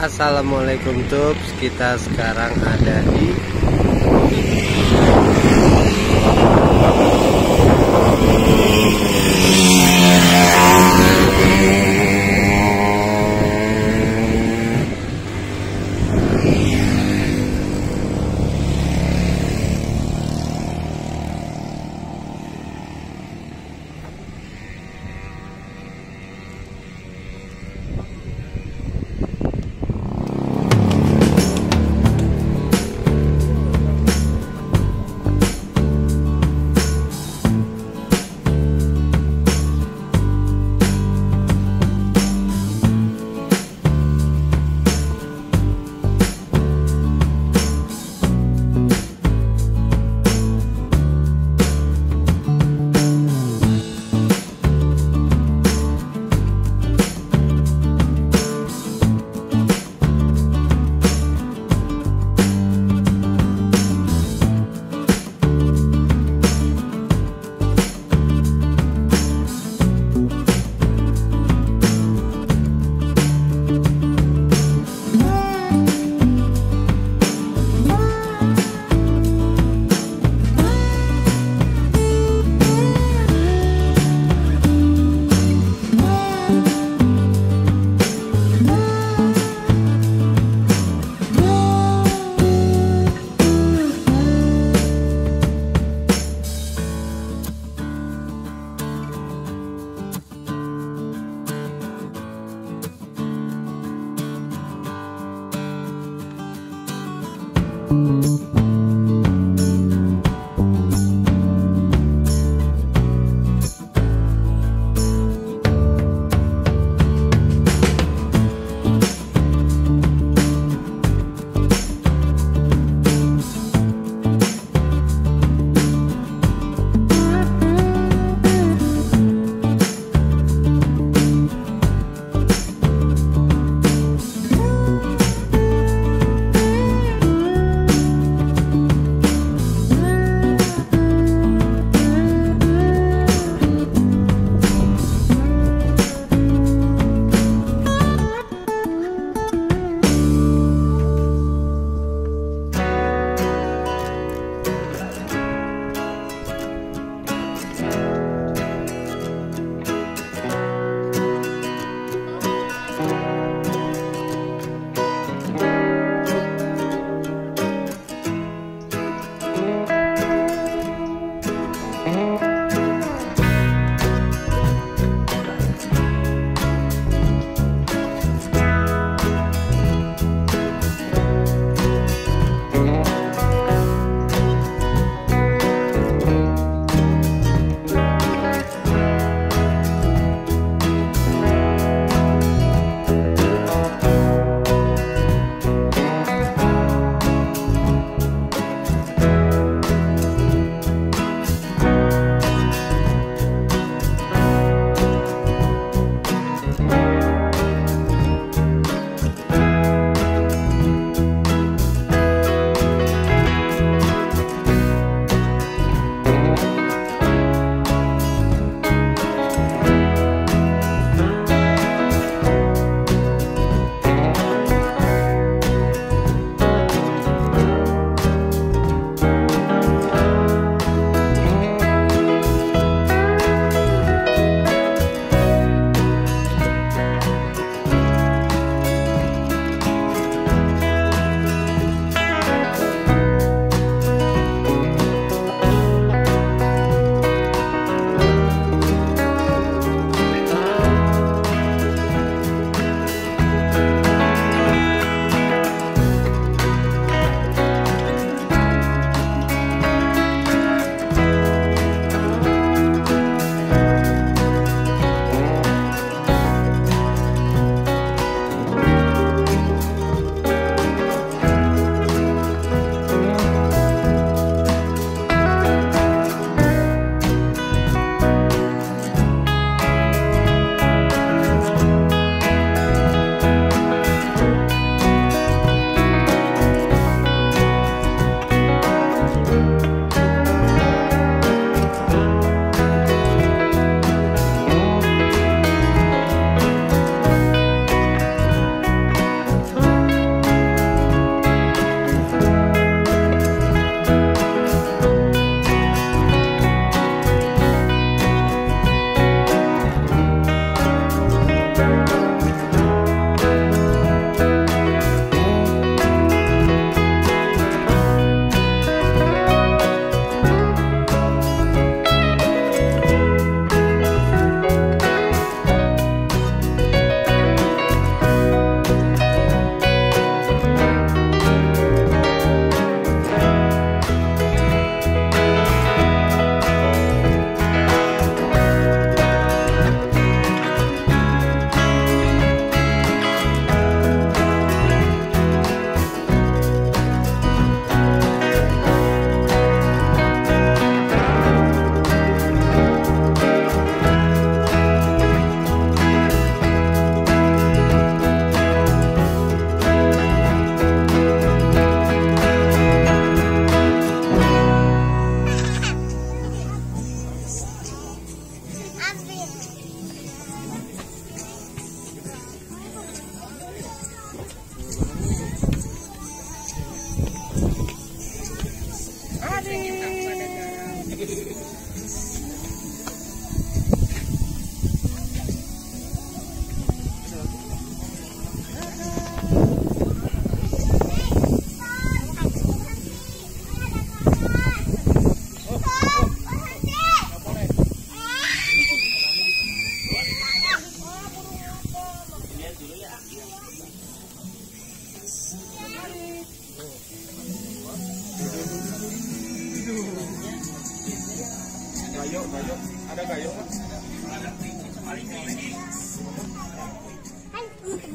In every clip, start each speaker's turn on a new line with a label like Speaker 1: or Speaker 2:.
Speaker 1: Assalamualaikum Tubs. Kita sekarang ada di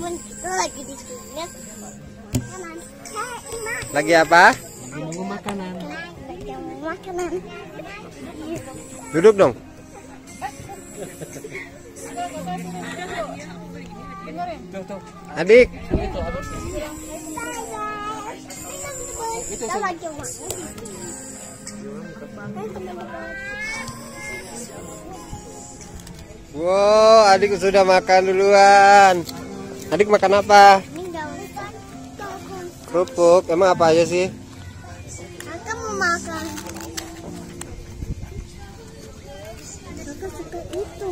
Speaker 2: lagi di sini.
Speaker 1: Lagi apa?
Speaker 3: Nunggu makanan.
Speaker 2: Makanan.
Speaker 1: Duduk dong. Adik.
Speaker 2: Kita lagi makan.
Speaker 1: Wow, adik sudah makan duluan. Adik makan apa?
Speaker 2: Ini daun
Speaker 1: Kerupuk. Emang apa aja sih?
Speaker 2: Aku mau makan. Aku suka itu.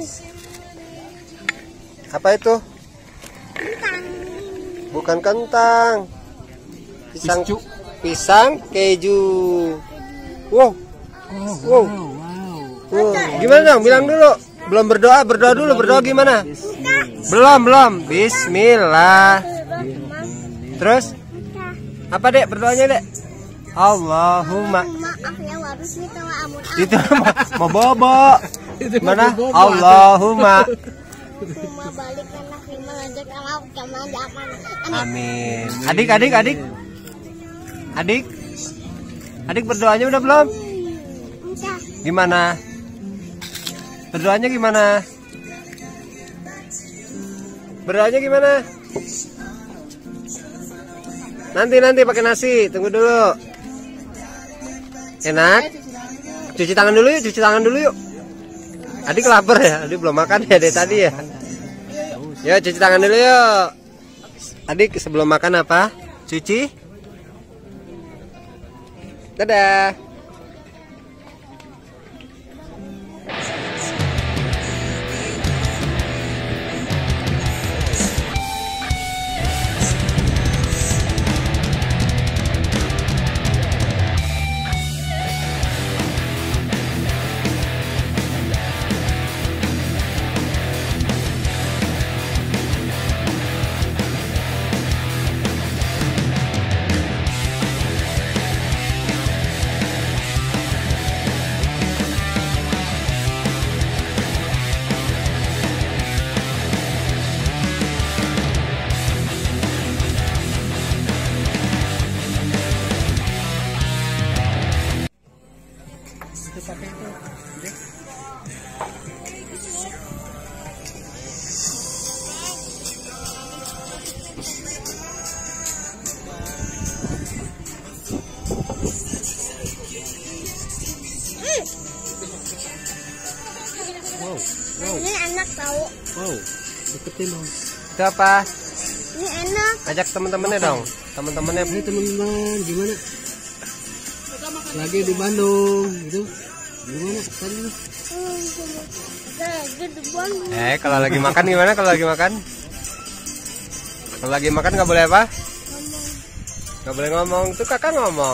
Speaker 1: Apa itu?
Speaker 2: Kentang.
Speaker 1: Bukan kentang. Pisang.
Speaker 3: Piscu.
Speaker 1: Pisang keju. Wow.
Speaker 3: Oh,
Speaker 1: Wow.
Speaker 3: wow.
Speaker 1: Wow. Gimana dong? Bilang dulu. Belum berdoa. Berdoa dulu. Berdoa gimana? Belum. Bismillah. Terus? Apa dek? Berdoanya dek? Allahumma.
Speaker 2: Maaf ya harus minta ampun.
Speaker 1: Itu mau bobo. Mana? Allahumma.
Speaker 2: Cuma balik karena firman aja kalau jangan jangan.
Speaker 1: Amin. Adik berdoanya udah belum?
Speaker 2: Udah.
Speaker 1: Gimana? Berdoanya gimana? Berdoanya gimana? Nanti pakai nasi. Tunggu dulu. Enak? Cuci tangan dulu yuk. Adik lapar ya? Adik belum makan ya dari tadi ya? Ya cuci tangan dulu yuk. Adik sebelum makan apa? Cuci. Dadah.
Speaker 2: Ini enak tahu.
Speaker 3: Wow. Deketin dong.
Speaker 1: Itu apa?
Speaker 2: Ini enak.
Speaker 1: Ajak teman-temannya dong. Teman-temannya.
Speaker 3: Hai teman-teman, gimana? Lagi di Bandung, gitu. Gimana tadi?
Speaker 2: Lagi di Bandung.
Speaker 1: Kalau lagi makan gimana? Kalau lagi makan? Kalau lagi makan nggak boleh apa? Nggak boleh ngomong. Tuh kakak ngomong.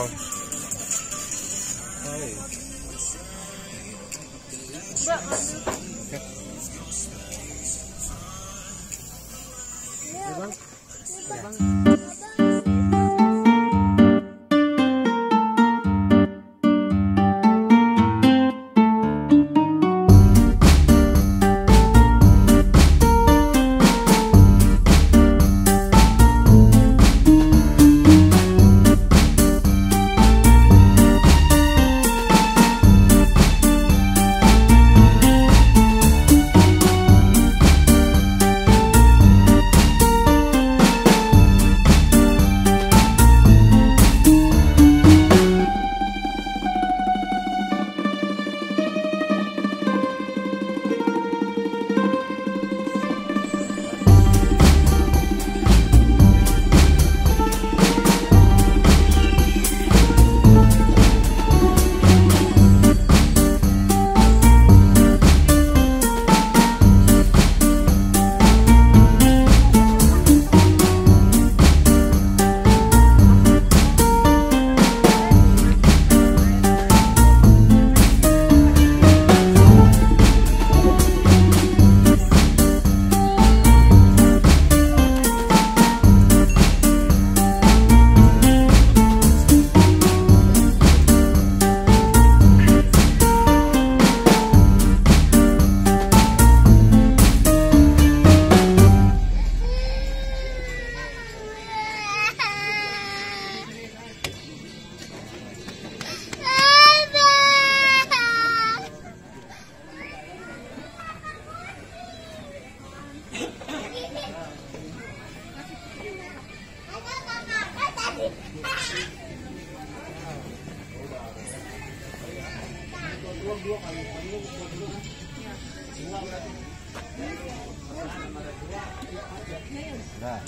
Speaker 1: Nah.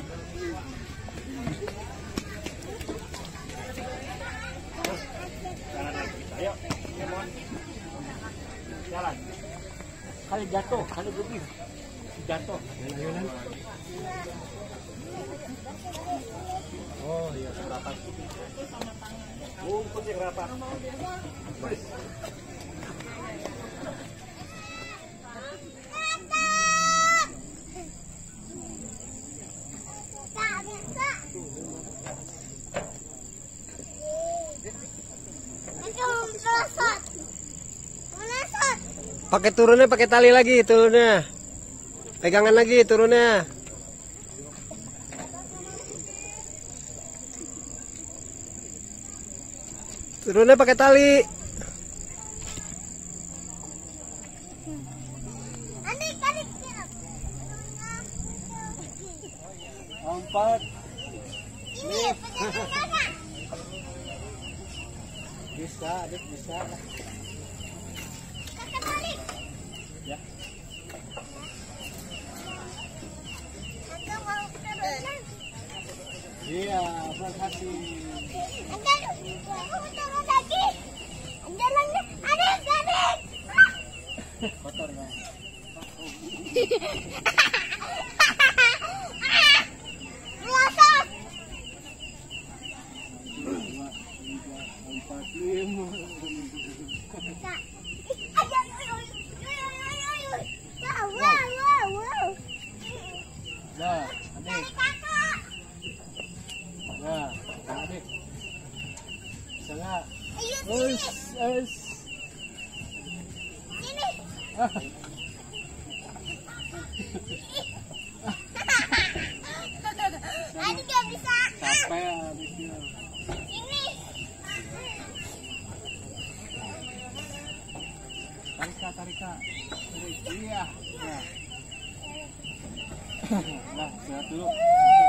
Speaker 4: Ayo, jalan. Kali jatuh, kali lebih jatuh.
Speaker 1: Oh iya, berapa?
Speaker 4: Bungkusnya berapa? Wes.
Speaker 1: Pakai turunnya, pakai tali lagi turunnya. Pegangan lagi turunnya. Turunnya pakai tali.
Speaker 4: Empat. Bisa, adik bisa. Ya. Iya, berhati. Kotor ya. Nah, adik. Nah, adik. Bisa nggak? Es.
Speaker 2: Adik gak bisa.
Speaker 4: Capek adiknya.
Speaker 2: Ini.
Speaker 4: Tarik. Iya. Nah, lihat dulu.